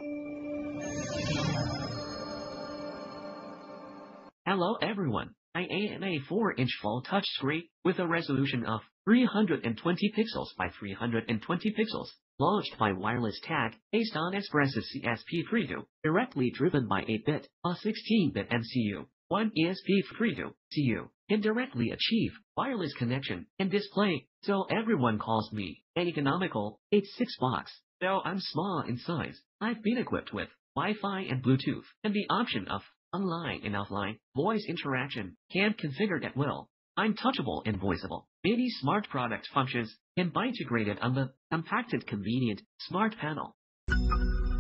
Hello everyone. I am a 4-inch full touchscreen with a resolution of 320 pixels by 320 pixels, launched by Wireless Tag, based on Espressif CSP32, directly driven by 8-bit, a 16-bit MCU, one ESP32 CU, can directly achieve wireless connection and display, so everyone calls me an economical 8.6 box. Though I'm small in size, I've been equipped with Wi-Fi and Bluetooth, and the option of online and offline voice interaction can configured at will. I'm touchable and voiceable. Many smart product functions can be integrated on the compacted convenient smart panel.